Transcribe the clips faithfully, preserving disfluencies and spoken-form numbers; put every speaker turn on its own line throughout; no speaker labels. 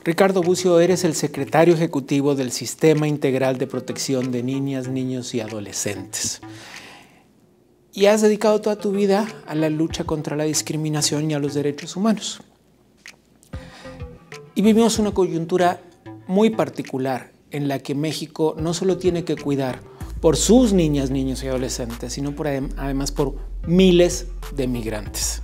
Ricardo Bucio, eres el secretario ejecutivo del Sistema Integral de Protección de Niñas, Niños y Adolescentes. Y has dedicado toda tu vida a la lucha contra la discriminación y a los derechos humanos. Y vivimos una coyuntura muy particular en la que México no solo tiene que cuidar por sus niñas, niños y adolescentes, sino por, además por miles de migrantes.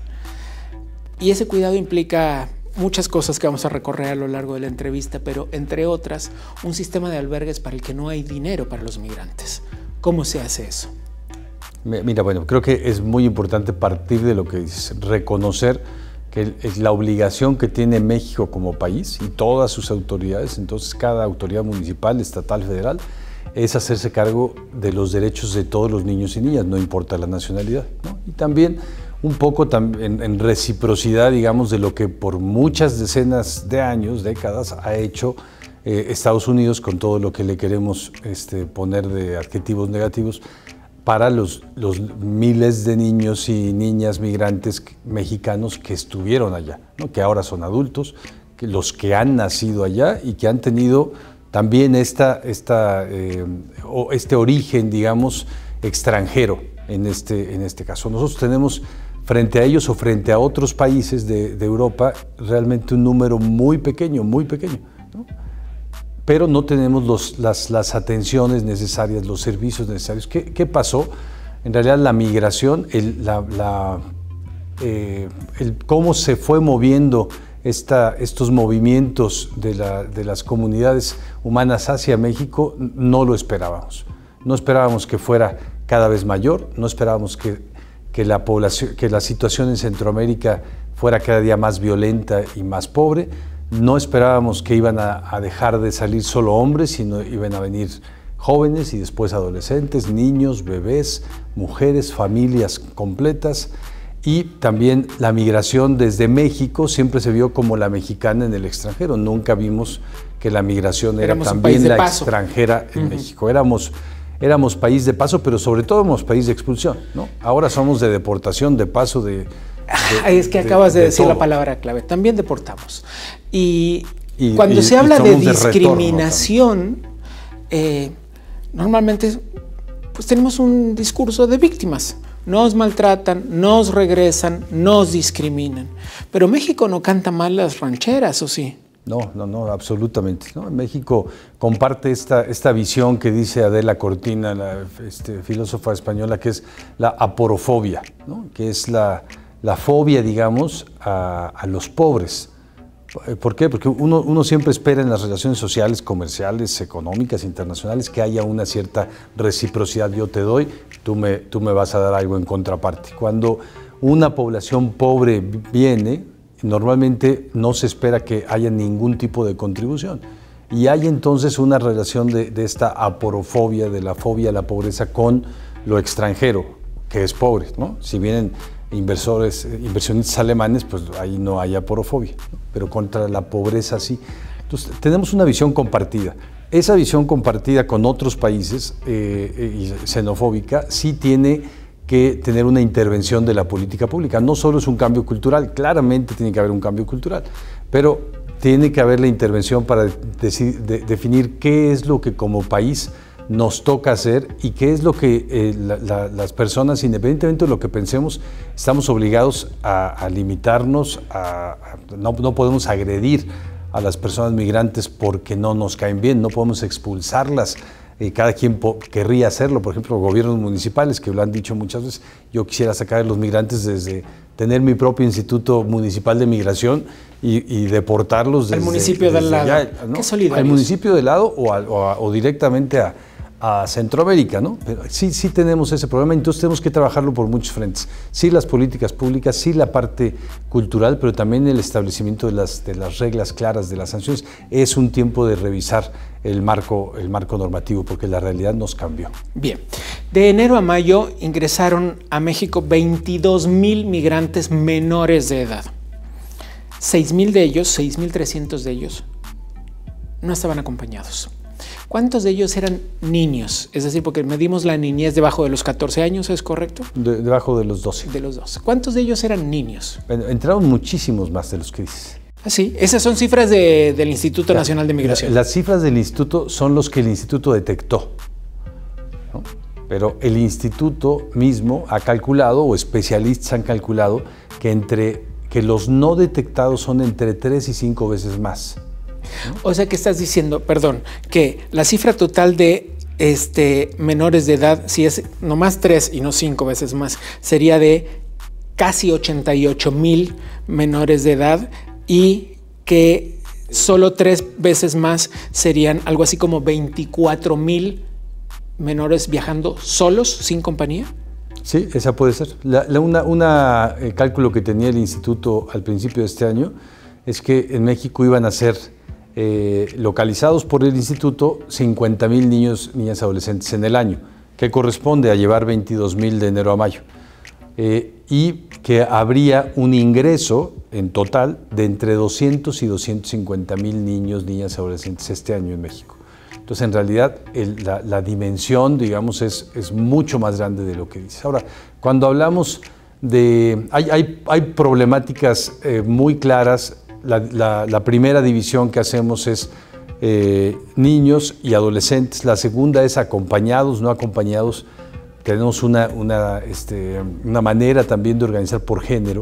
Y ese cuidado implica muchas cosas que vamos a recorrer a lo largo de la entrevista, pero entre otras, un sistema de albergues para el que no hay dinero para los migrantes. ¿Cómo se hace eso?
Mira, bueno, creo que es muy importante partir de lo que dices, reconocer que es la obligación que tiene México como país y todas sus autoridades, entonces cada autoridad municipal, estatal, federal, es hacerse cargo de los derechos de todos los niños y niñas, no importa la nacionalidad, ¿no? Y también un poco en, en reciprocidad, digamos, de lo que por muchas decenas de años, décadas, ha hecho eh, Estados Unidos con todo lo que le queremos este, poner de adjetivos negativos para los, los miles de niños y niñas migrantes mexicanos que estuvieron allá, ¿no? Que ahora son adultos, que los que han nacido allá y que han tenido también esta, esta, eh, o este origen, digamos, extranjero en este, en este caso. Nosotros tenemos frente a ellos o frente a otros países de, de Europa realmente un número muy pequeño, muy pequeño, ¿no? Pero no tenemos los, las, las atenciones necesarias, los servicios necesarios. ¿Qué, qué pasó? En realidad la migración, el, la, la, eh, el cómo se fue moviendo esta, estos movimientos de, la, de las comunidades humanas hacia México, no lo esperábamos. No esperábamos que fuera cada vez mayor, no esperábamos que, que, la, población, que la situación en Centroamérica fuera cada día más violenta y más pobre. No esperábamos que iban a, a dejar de salir solo hombres, sino iban a venir jóvenes y después adolescentes, niños, bebés, mujeres, familias completas. Y también la migración desde México siempre se vio como la mexicana en el extranjero. Nunca vimos que la migración era también la extranjera en uh-huh. México. Éramos, éramos país de paso, pero sobre todo éramos país de expulsión, ¿no? Ahora somos de deportación, de paso, de...
de es que acabas de, de, de decir todo. La palabra clave. También deportamos. Y, y cuando y, se habla de discriminación, de retorno, eh, normalmente pues tenemos un discurso de víctimas. Nos maltratan, nos regresan, nos discriminan. Pero México no canta mal las rancheras, ¿o sí?
No, no, no, absolutamente, ¿no? México comparte esta, esta visión que dice Adela Cortina, la este, filósofa española, que es la aporofobia, ¿no? Que es la, la fobia, digamos, a, a los pobres. ¿Por qué? Porque uno, uno siempre espera en las relaciones sociales, comerciales, económicas, internacionales, que haya una cierta reciprocidad. Yo te doy, tú me, tú me vas a dar algo en contraparte. Cuando una población pobre viene, normalmente no se espera que haya ningún tipo de contribución. Y hay entonces una relación de, de esta aporofobia, de la fobia a la pobreza con lo extranjero, que es pobre, ¿no? Si vienen inversores, inversionistas alemanes, pues ahí no hay aporofobia, ¿no? Pero contra la pobreza sí. Entonces tenemos una visión compartida. Esa visión compartida con otros países eh, y xenofóbica sí tiene que tener una intervención de la política pública. No solo es un cambio cultural, claramente tiene que haber un cambio cultural, pero tiene que haber la intervención para decir, de, definir qué es lo que como país nos toca hacer y qué es lo que eh, la, la, las personas, independientemente de lo que pensemos, estamos obligados a, a limitarnos, a, a, no, no podemos agredir a las personas migrantes porque no nos caen bien, no podemos expulsarlas, eh, cada quien querría hacerlo, por ejemplo, gobiernos municipales que lo han dicho muchas veces, yo quisiera sacar a los migrantes desde tener mi propio instituto municipal de migración y, y deportarlos desde
el municipio
desde
del lado,
allá, ¿no?
Qué solidarios.
Al municipio del lado o, a, o, a, o directamente a a Centroamérica, ¿no? Pero sí, sí tenemos ese problema, entonces tenemos que trabajarlo por muchos frentes. Sí las políticas públicas, sí la parte cultural, pero también el establecimiento de las, de las reglas claras, de las sanciones. Es un tiempo de revisar el marco, el marco normativo, porque la realidad nos cambió.
Bien, de enero a mayo ingresaron a México veintidós mil migrantes menores de edad. seis mil de ellos, seis mil trescientos de ellos, no estaban acompañados. ¿Cuántos de ellos eran niños? Es decir, porque medimos la niñez debajo de los catorce años, ¿es correcto?
De, debajo de los doce.
De los doce. ¿Cuántos de ellos eran niños?
Entraron muchísimos más de los que dices.
Sí, esas son cifras de, del Instituto la, Nacional de Migración.
La, las cifras del instituto son los que el instituto detectó, ¿no? Pero el instituto mismo ha calculado, o especialistas han calculado, que, entre, que los no detectados son entre tres y cinco veces más, ¿no?
O sea que estás diciendo, perdón, que la cifra total de este, menores de edad, si es nomás tres y no cinco veces más, sería de casi ochenta y ocho mil menores de edad, y que solo tres veces más serían algo así como veinticuatro mil menores viajando solos, sin compañía.
Sí, esa puede ser. La, la, una, una eh, cálculo que tenía el instituto al principio de este año es que en México iban a ser eh, localizados por el instituto cincuenta mil niños, niñas, adolescentes en el año, que corresponde a llevar veintidós mil de enero a mayo. Eh, y que habría un ingreso en total de entre doscientos y doscientos cincuenta mil niños, niñas y adolescentes este año en México. Entonces, en realidad, el, la, la dimensión, digamos, es, es mucho más grande de lo que dices. Ahora, cuando hablamos de... Hay, hay, hay problemáticas eh, muy claras. La, la, la primera división que hacemos es eh, niños y adolescentes. La segunda es acompañados, no acompañados. Tenemos una, una, este, una manera también de organizar por género,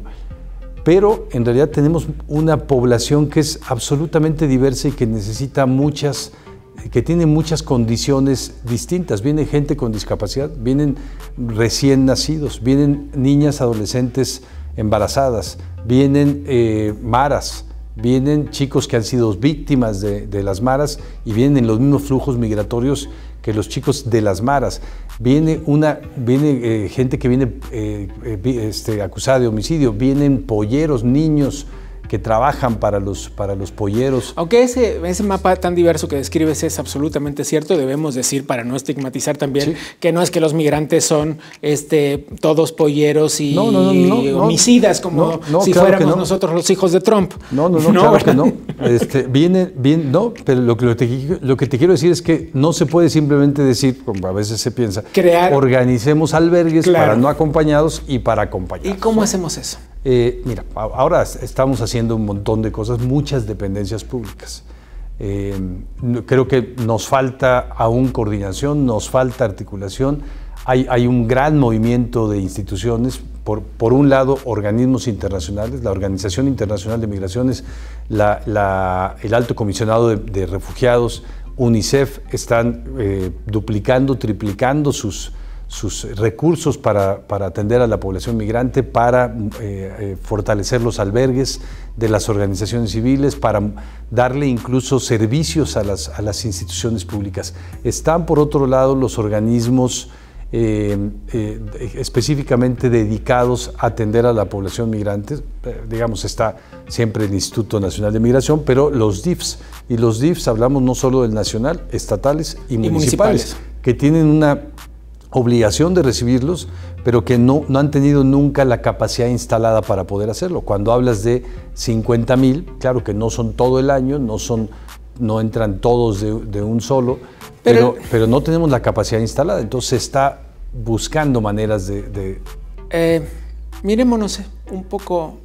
pero en realidad tenemos una población que es absolutamente diversa y que necesita muchas, que tiene muchas condiciones distintas. Viene gente con discapacidad, vienen recién nacidos, vienen niñas, adolescentes embarazadas, vienen eh, maras, vienen chicos que han sido víctimas de, de las maras y vienen en los mismos flujos migratorios que los chicos de las maras. Viene, una, viene eh, gente que viene eh, eh, este, acusada de homicidio, vienen polleros, niños que trabajan para los, para los polleros.
Aunque ese, ese mapa tan diverso que describes es absolutamente cierto, debemos decir, para no estigmatizar también, sí, que no es que los migrantes son este, todos polleros y
no, no, no, no,
homicidas, como
no, no,
si
claro
fuéramos
no.
nosotros los hijos de Trump.
No, no, no, no, claro que no. Este, viene, viene, no, pero lo que, lo, te, lo que te quiero decir es que no se puede simplemente decir, como a veces se piensa,
crear,
organicemos albergues, claro, para no acompañados y para acompañados.
¿Y cómo hacemos eso?
Eh, mira, ahora estamos haciendo un montón de cosas, muchas dependencias públicas. Eh, creo que nos falta aún coordinación, nos falta articulación. Hay, hay un gran movimiento de instituciones, por, por un lado, organismos internacionales, la Organización Internacional de Migraciones, la, la, el Alto Comisionado de, de Refugiados, UNICEF, están eh, duplicando, triplicando sus sus recursos para, para atender a la población migrante, para eh, eh, fortalecer los albergues de las organizaciones civiles, para darle incluso servicios a las, a las instituciones públicas. Están, por otro lado, los organismos eh, eh, específicamente dedicados a atender a la población migrante. Eh, digamos, está siempre el Instituto Nacional de Migración, pero los D I Fs, y los D I Fs hablamos no solo del nacional, estatales y, y municipales, municipales, que tienen una obligación de recibirlos, pero que no, no han tenido nunca la capacidad instalada para poder hacerlo. Cuando hablas de cincuenta mil, claro que no son todo el año, no, son, no entran todos de, de un solo, pero, pero, pero no tenemos la capacidad instalada, entonces se está buscando maneras de... de...
Eh, mirémonos un poco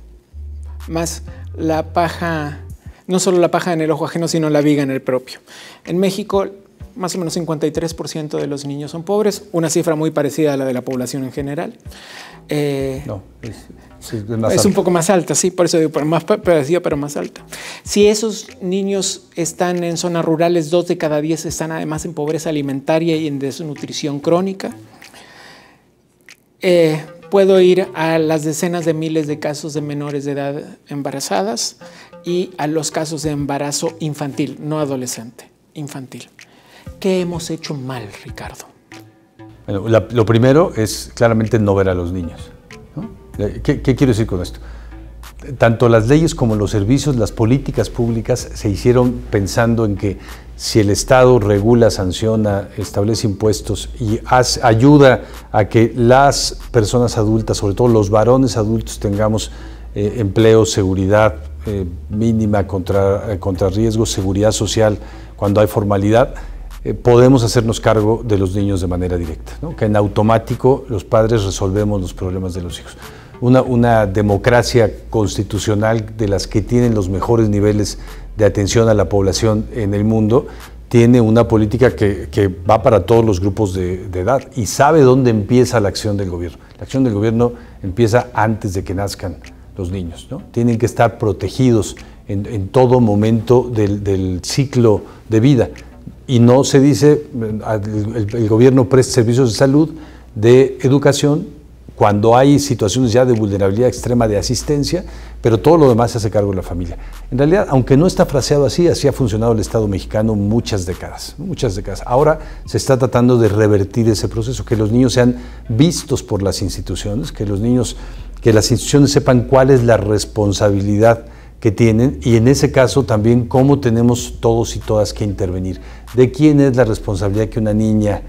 más la paja, no solo la paja en el ojo ajeno, sino la viga en el propio. En México, más o menos cincuenta y tres por ciento de los niños son pobres, una cifra muy parecida a la de la población en general. Eh,
no, es, es, más
es
alta.
un poco más alta, sí, por eso digo, más parecida, pero más alta. Si esos niños están en zonas rurales, dos de cada diez están además en pobreza alimentaria y en desnutrición crónica. Eh, puedo ir a las decenas de miles de casos de menores de edad embarazadas y a los casos de embarazo infantil, no adolescente, infantil. ¿Qué hemos hecho mal, Ricardo?
Bueno, la, lo primero es claramente no ver a los niños, ¿no? ¿Qué, ¿Qué quiero decir con esto? Tanto las leyes como los servicios, las políticas públicas se hicieron pensando en que si el Estado regula, sanciona, establece impuestos y hace, ayuda a que las personas adultas, sobre todo los varones adultos, tengamos eh, empleo, seguridad eh, mínima contra, eh, contra riesgos, seguridad social, cuando hay formalidad, Eh, podemos hacernos cargo de los niños de manera directa, ¿no? Que en automático los padres resolvemos los problemas de los hijos. una, una democracia constitucional de las que tienen los mejores niveles de atención a la población en el mundo, tiene una política que, que va para todos los grupos de, de edad y sabe dónde empieza la acción del gobierno. La acción del gobierno empieza antes de que nazcan los niños, ¿no? Tienen que estar protegidos en, en todo momento del, del ciclo de vida. Y no se dice, el, el, el gobierno presta servicios de salud, de educación, cuando hay situaciones ya de vulnerabilidad extrema de asistencia, pero todo lo demás se hace cargo de la familia. En realidad, aunque no está fraseado así, así ha funcionado el Estado mexicano muchas décadas, muchas décadas. Ahora se está tratando de revertir ese proceso, que los niños sean vistos por las instituciones, que los niños, que las instituciones sepan cuál es la responsabilidad que tienen y en ese caso también cómo tenemos todos y todas que intervenir. ¿De quién es la responsabilidad que una niña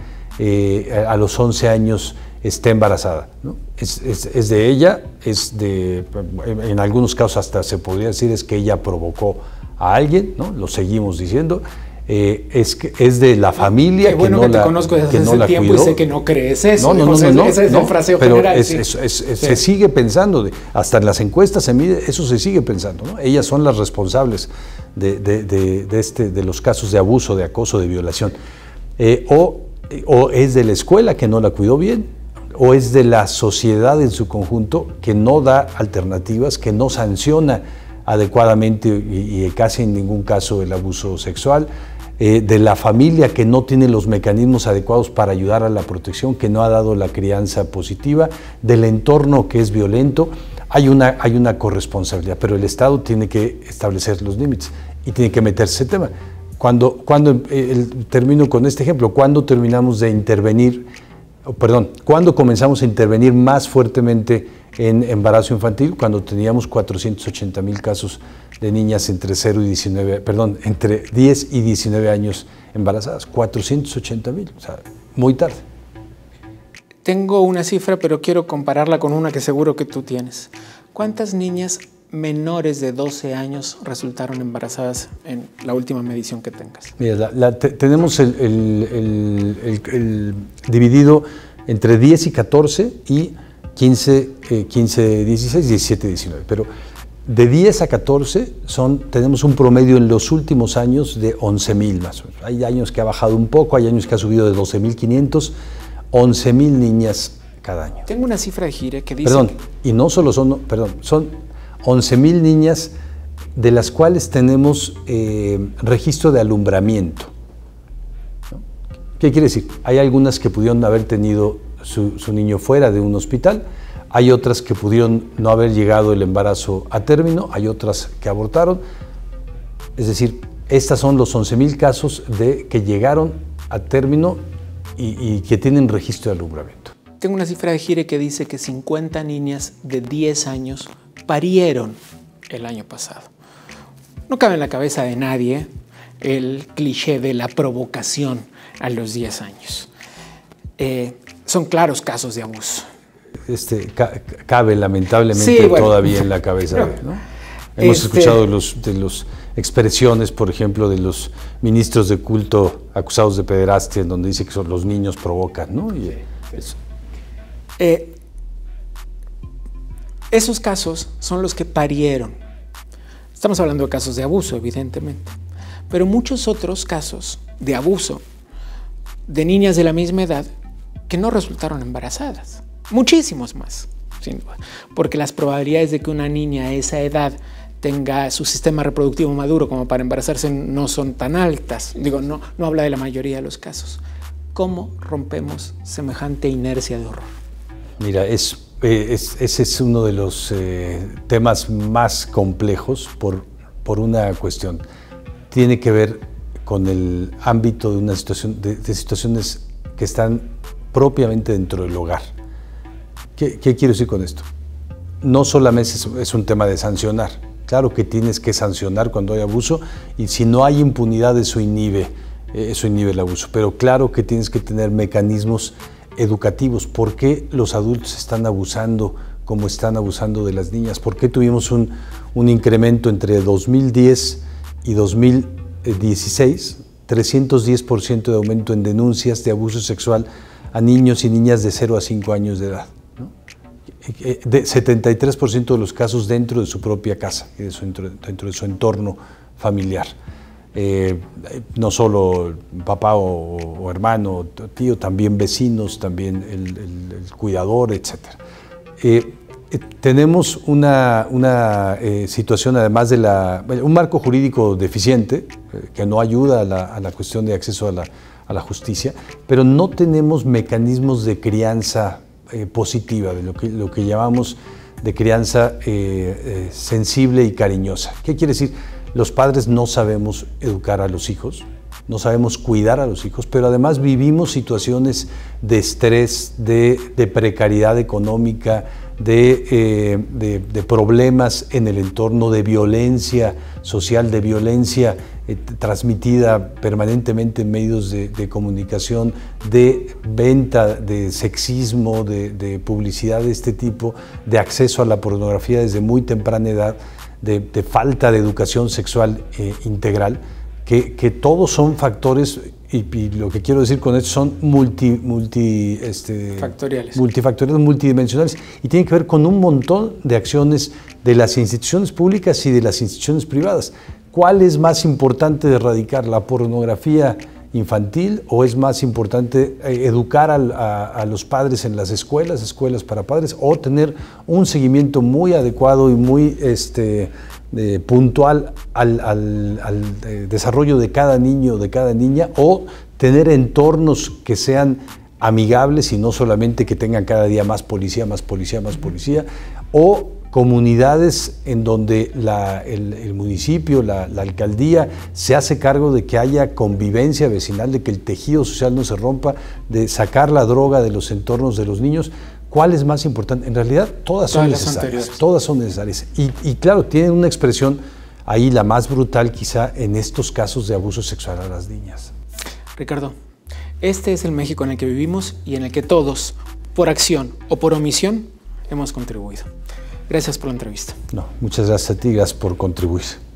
eh, a los once años esté embarazada, ¿no? Es, es, es de ella, es de, en algunos casos hasta se podría decir es que ella provocó a alguien, ¿no? Lo seguimos diciendo, eh, es, que, es de la familia.
Qué bueno
que,
que
no
te
la,
conozco desde
que
hace
no
tiempo
cuidó.
Y sé que no crees eso.
No, no, no, no, no,
ese es
no,
el fraseo
pero
general.
es,
sí.
es, es,
Sí.
se sigue pensando, de, hasta en las encuestas se mide, eso se sigue pensando, ¿no? Ellas son las responsables de, de, de, de, este, de los casos de abuso, de acoso, de violación. Eh, o, o es de la escuela que no la cuidó bien, o es de la sociedad en su conjunto que no da alternativas, que no sanciona adecuadamente y, y casi en ningún caso el abuso sexual, eh, de la familia que no tiene los mecanismos adecuados para ayudar a la protección, que no ha dado la crianza positiva, del entorno que es violento. Hay una, hay una corresponsabilidad, pero el Estado tiene que establecer los límites y tiene que meterse en ese tema. Cuando, cuando eh, termino con este ejemplo, ¿cuándo terminamos de intervenir? Perdón, ¿cuándo comenzamos a intervenir más fuertemente en embarazo infantil? Cuando teníamos cuatrocientos ochenta mil casos de niñas entre cero y diecinueve, perdón, entre diez y diecinueve años embarazadas. cuatrocientos ochenta mil, o sea, muy tarde.
Tengo una cifra, pero quiero compararla con una que seguro que tú tienes. ¿Cuántas niñas menores de doce años resultaron embarazadas en la última medición que tengas?
Mira, la, la, te, tenemos el, el, el, el, el dividido entre diez y catorce y quince, eh, quince, dieciséis, diecisiete, diecinueve. Pero de diez a catorce son, tenemos un promedio en los últimos años de once mil más o menos. Hay años que ha bajado un poco, hay años que ha subido de doce mil quinientos, once mil niñas cada año.
Tengo una cifra de Gire que dice...
Perdón,
que...
y no solo son, perdón, son once mil niñas de las cuales tenemos eh, registro de alumbramiento, ¿no? ¿Qué quiere decir? Hay algunas que pudieron haber tenido su, su niño fuera de un hospital, hay otras que pudieron no haber llegado el embarazo a término, hay otras que abortaron, es decir, estos son los once mil casos de que llegaron a término y, y que tienen registro de alumbramiento.
Tengo una cifra de Gire que dice que cincuenta niñas de diez años parieron el año pasado. No cabe en la cabeza de nadie el cliché de la provocación a los diez años. Eh, son claros casos de abuso.
Este, ca cabe lamentablemente
sí, bueno,
todavía en la cabeza, ¿no? Hemos este, escuchado los, de las expresiones, por ejemplo, de los ministros de culto acusados de pederastia, en donde dice que son, los niños provocan, ¿no? Y eso.
Eh, esos casos son los que parieron. Estamos hablando de casos de abuso, evidentemente, pero muchos otros casos de abuso de niñas de la misma edad que no resultaron embarazadas. Muchísimos más, sin duda, porque las probabilidades de que una niña a esa edad tenga su sistema reproductivo maduro como para embarazarse no son tan altas. Digo, no, no habla de la mayoría de los casos. ¿Cómo rompemos semejante inercia de horror?
Mira, es, es, ese es uno de los eh, temas más complejos por, por una cuestión. Tiene que ver con el ámbito de, una situación, de, de situaciones que están propiamente dentro del hogar. ¿Qué, qué quiero decir con esto? No solamente es, es un tema de sancionar. Claro que tienes que sancionar cuando hay abuso y si no hay impunidad eso inhibe, eso inhibe el abuso. Pero claro que tienes que tener mecanismos educativos. ¿Por qué los adultos están abusando como están abusando de las niñas? ¿Por qué tuvimos un, un incremento entre dos mil diez y dos mil dieciséis? trescientos diez por ciento de aumento en denuncias de abuso sexual a niños y niñas de cero a cinco años de edad, ¿no? de setenta y tres por ciento de los casos dentro de su propia casa, y de su, dentro de su entorno familiar. Eh, no solo papá o, o hermano, tío, también vecinos, también el, el, el cuidador, etcétera. Eh, eh, tenemos una, una eh, situación, además de la, un marco jurídico deficiente, eh, que no ayuda a la, a la cuestión de acceso a la, a la justicia, pero no tenemos mecanismos de crianza eh, positiva, de lo que, lo que llamamos de crianza eh, eh, sensible y cariñosa. ¿Qué quiere decir? Los padres no sabemos educar a los hijos, no sabemos cuidar a los hijos, pero además vivimos situaciones de estrés, de, de precariedad económica, de, eh, de, de problemas en el entorno, de violencia social, de violencia eh, transmitida permanentemente en medios de, de comunicación, de venta, de sexismo, de, de publicidad de este tipo, de acceso a la pornografía desde muy temprana edad, De, de falta de educación sexual eh, integral, que, que todos son factores, y, y lo que quiero decir con esto son multi, multi, este,
Factoriales.
multifactoriales, multidimensionales, y tienen que ver con un montón de acciones de las instituciones públicas y de las instituciones privadas. ¿Cuál es más importante de erradicar, la pornografía infantil, o es más importante eh, educar al, a, a los padres en las escuelas, escuelas para padres, o tener un seguimiento muy adecuado y muy este, eh, puntual al, al, al eh, desarrollo de cada niño o de cada niña, o tener entornos que sean amigables y no solamente que tengan cada día más policía, más policía, más policía, o comunidades en donde la, el, el municipio, la, la alcaldía se hace cargo de que haya convivencia vecinal, de que el tejido social no se rompa, de sacar la droga de los entornos de los niños. ¿Cuál es más importante? En realidad todas son
Todas
necesarias, todas son necesarias. Y, y claro, tienen una expresión ahí, la más brutal quizá, en estos casos de abuso sexual a las niñas.
Ricardo, este es el México en el que vivimos y en el que todos, por acción o por omisión, hemos contribuido. Gracias por la entrevista.
No, muchas gracias a ti, gracias por contribuir.